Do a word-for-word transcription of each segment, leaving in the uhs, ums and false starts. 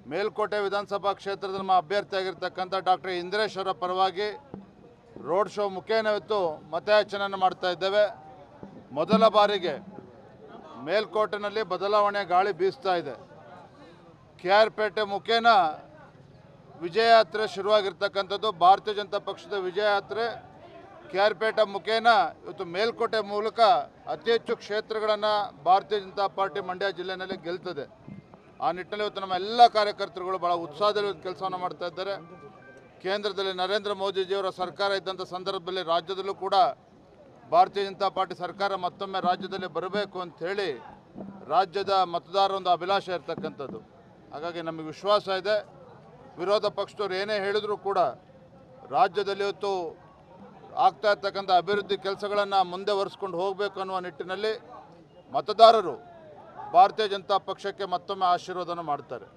ಮೇಲ್ಕೋಟೆ ವಿಧಾನಸಭಾ ಕ್ಷೇತ್ರದ ನಮ್ಮ ಅಭ್ಯರ್ಥಿಯಾಗಿರ್ತಕ್ಕಂಥ ಡಾಕ್ಟರ್ ಇಂದ್ರೇಶ್ ಅವರ ಪರವಾಗಿ ರೋಡ್ ಶೋ ಮುಖೇನ ಇವತ್ತು ಮತಯಾಚನೆಯನ್ನು ಮಾಡ್ತಾ ಇದ್ದೇವೆ. ಮೊದಲ ಬಾರಿಗೆ ಮೇಲ್ಕೋಟೆನಲ್ಲಿ ಬದಲಾವಣೆ ಗಾಳಿ ಬೀಸ್ತಾ ಇದೆ. ಕೆ ಆರ್ ಪೇಟೆ ಮುಖೇನ ವಿಜಯಯಾತ್ರೆ ಶುರುವಾಗಿರ್ತಕ್ಕಂಥದ್ದು. ಭಾರತೀಯ ಜನತಾ ಪಕ್ಷದ ವಿಜಯಯಾತ್ರೆ ಕೆ ಆರ್ ಪೇಟೆ ಮುಖೇನ ಇವತ್ತು ಮೇಲ್ಕೋಟೆ ಮೂಲಕ ಅತಿ ಹೆಚ್ಚು ಕ್ಷೇತ್ರಗಳನ್ನು ಭಾರತೀಯ ಜನತಾ ಪಾರ್ಟಿ ಮಂಡ್ಯ ಜಿಲ್ಲೆಯಲ್ಲಿ ಗೆಲ್ತದೆ. ಆ ನಿಟ್ಟಿನಲ್ಲಿ ಇವತ್ತು ನಮ್ಮ ಎಲ್ಲ ಕಾರ್ಯಕರ್ತರುಗಳು ಭಾಳ ಉತ್ಸಾಹದಲ್ಲಿ ಕೆಲಸವನ್ನು ಮಾಡ್ತಾ ಇದ್ದಾರೆ. ಕೇಂದ್ರದಲ್ಲಿ ನರೇಂದ್ರ ಮೋದಿಜಿಯವರ ಸರ್ಕಾರ ಇದ್ದಂಥ ಸಂದರ್ಭದಲ್ಲಿ ರಾಜ್ಯದಲ್ಲೂ ಕೂಡ ಭಾರತೀಯ ಜನತಾ ಪಾರ್ಟಿ ಸರ್ಕಾರ ಮತ್ತೊಮ್ಮೆ ರಾಜ್ಯದಲ್ಲಿ ಬರಬೇಕು ಅಂಥೇಳಿ ರಾಜ್ಯದ ಮತದಾರರ ಒಂದು ಅಭಿಲಾಷೆ ಇರ್ತಕ್ಕಂಥದ್ದು. ಹಾಗಾಗಿ ನಮಗೆ ವಿಶ್ವಾಸ ಇದೆ, ವಿರೋಧ ಪಕ್ಷದವ್ರು ಏನೇ ಹೇಳಿದರೂ ಕೂಡ ರಾಜ್ಯದಲ್ಲಿ ಇವತ್ತು ಆಗ್ತಾ ಇರ್ತಕ್ಕಂಥ ಅಭಿವೃದ್ಧಿ ಕೆಲಸಗಳನ್ನು ಮುಂದೆ ಒರೆಸ್ಕೊಂಡು ಹೋಗಬೇಕು ಅನ್ನುವ ನಿಟ್ಟಿನಲ್ಲಿ ಮತದಾರರು ಭಾರತೀಯ ಜನತಾ ಪಕ್ಷಕ್ಕೆ ಮತ್ತೊಮ್ಮೆ ಆಶೀರ್ವಾದನ ಮಾಡ್ತಾರೆ.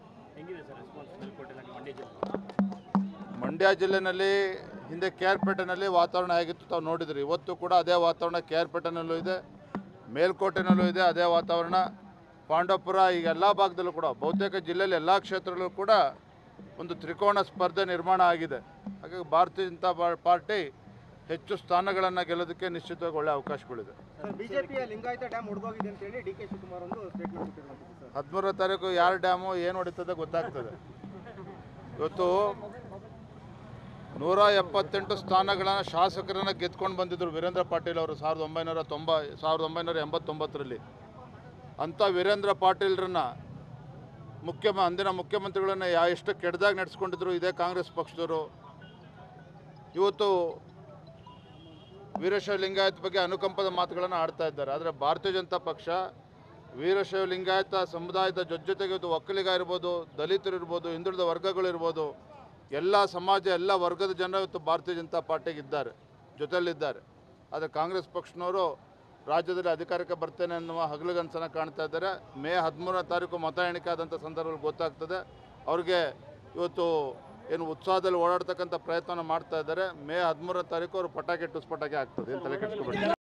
ಮಂಡ್ಯ ಜಿಲ್ಲೆಯಲ್ಲಿ ಹಿಂದೆ ಕೆ ಆರ್ ಪೇಟೆನಲ್ಲಿ ವಾತಾವರಣ ಹೇಗಿತ್ತು ತಾವು ನೋಡಿದ್ರಿ. ಇವತ್ತು ಕೂಡ ಅದೇ ವಾತಾವರಣ ಕೆ ಆರ್ ಪೇಟೆನಲ್ಲೂ ಇದೆ, ಮೇಲ್ಕೋಟೆನಲ್ಲೂ ಇದೆ ಅದೇ ವಾತಾವರಣ. ಪಾಂಡವಪುರ ಈಗ ಎಲ್ಲ ಭಾಗದಲ್ಲೂ ಕೂಡ ಬಹುತೇಕ ಜಿಲ್ಲೆಯಲ್ಲಿ ಎಲ್ಲ ಕ್ಷೇತ್ರಗಳಲ್ಲೂ ಕೂಡ ಒಂದು ತ್ರಿಕೋನ ಸ್ಪರ್ಧೆ ನಿರ್ಮಾಣ ಆಗಿದೆ. ಹಾಗಾಗಿ ಭಾರತೀಯ ಜನತಾ ಪಾರ್ಟಿ ಹೆಚ್ಚು ಸ್ಥಾನಗಳನ್ನು ಗೆಲ್ಲೋದಕ್ಕೆ ನಿಶ್ಚಿತವಾಗಿ ಒಳ್ಳೆ ಅವಕಾಶಗಳಿದೆ. ಬಿಜೆಪಿಯ ಲಿಂಗಾಯತ ಡ್ಯಾಮ್ ಹೊಡೆದೋಗಿದೆ ಅಂತ ಹೇಳಿ ಡಿ ಕೆ ಶಿವಕುಮಾರ್ ಒಂದು ಸ್ಟೇಟ್ಮೆಂಟ್ ಕೊಟ್ಟಿದ್ದಾರೆ. ಹದಿಮೂರನೇ ತಾರೀಕು ಯಾರ ಡ್ಯಾಮು ಏನು ಹೊಡಿತದೆ ಗೊತ್ತಾಗ್ತದೆ. ಇವತ್ತು ನೂರ ಎಪ್ಪತ್ತೆಂಟು ಸ್ಥಾನಗಳನ್ನು ಶಾಸಕರನ್ನು ಗೆದ್ಕೊಂಡು ಬಂದಿದ್ದರು ವೀರೇಂದ್ರ ಪಾಟೀಲ್ ಅವರು ಸಾವಿರದ ಒಂಬೈನೂರ ತೊಂಬ ಸಾವಿರದ ಒಂಬೈನೂರ ಎಂಬತ್ತೊಂಬತ್ತರಲ್ಲಿ. ಅಂಥ ವೀರೇಂದ್ರ ಪಾಟೀಲ್ರನ್ನ ಮುಖ್ಯ ಅಂದಿನ ಮುಖ್ಯಮಂತ್ರಿಗಳನ್ನು ಯಾ ಎಷ್ಟು ಕೆಟ್ಟದಾಗಿ ನಡೆಸ್ಕೊಂಡಿದ್ರು ಇದೇ ಕಾಂಗ್ರೆಸ್ ಪಕ್ಷದವರು. ಇವತ್ತು ವೀರಶೈವ ಲಿಂಗಾಯತ ಬಗ್ಗೆ ಅನುಕಂಪದ ಮಾತುಗಳನ್ನು ಆಡ್ತಾ ಇದ್ದಾರೆ. ಆದರೆ ಭಾರತೀಯ ಜನತಾ ಪಕ್ಷ ವೀರಶೈವ ಲಿಂಗಾಯತ ಸಮುದಾಯದ ಜೊತೆ ಜೊತೆಗೆ ಇವತ್ತು ಒಕ್ಕಲಿಗ ಇರ್ಬೋದು, ದಲಿತರು ಇರ್ಬೋದು, ಹಿಂದುಳಿದ ವರ್ಗಗಳಿರ್ಬೋದು, ಎಲ್ಲ ಸಮಾಜ ಎಲ್ಲ ವರ್ಗದ ಜನ ಇವತ್ತು ಭಾರತೀಯ ಜನತಾ ಪಾರ್ಟಿಗೆ ಇದ್ದಾರೆ, ಜೊತೆಯಲ್ಲಿದ್ದಾರೆ. ಆದರೆ ಕಾಂಗ್ರೆಸ್ ಪಕ್ಷನವರು ರಾಜ್ಯದಲ್ಲಿ ಅಧಿಕಾರಕ್ಕೆ ಬರ್ತೇನೆ ಅನ್ನುವ ಹಗಲುಗನಸನ್ನು ಕಾಣ್ತಾ ಇದ್ದಾರೆ. ಮೇ ಹದಿಮೂರನೇ ತಾರೀಕು ಮತ ಎಣಿಕೆ ಆದಂಥ ಸಂದರ್ಭದಲ್ಲಿ ಗೊತ್ತಾಗ್ತದೆ. ಅವ್ರಿಗೆ ಇವತ್ತು ಏನು ಉತ್ಸಾಹದಲ್ಲಿ ಓಡಾಡ್ತಕ್ಕಂಥ ಪ್ರಯತ್ನ ಮಾಡ್ತಾ ಇದ್ದಾರೆ. ಮೇ ಹದಿಮೂರನೇ ತಾರೀಕು ಅವರು ಪಟಾಕಿ ಟುಸ್ ಪಟಾಕಿ ಆಗ್ತದೆ. ಏನು ತಲೆ ಕೆಡಿಸ್ಕೊಬೇಡಿ.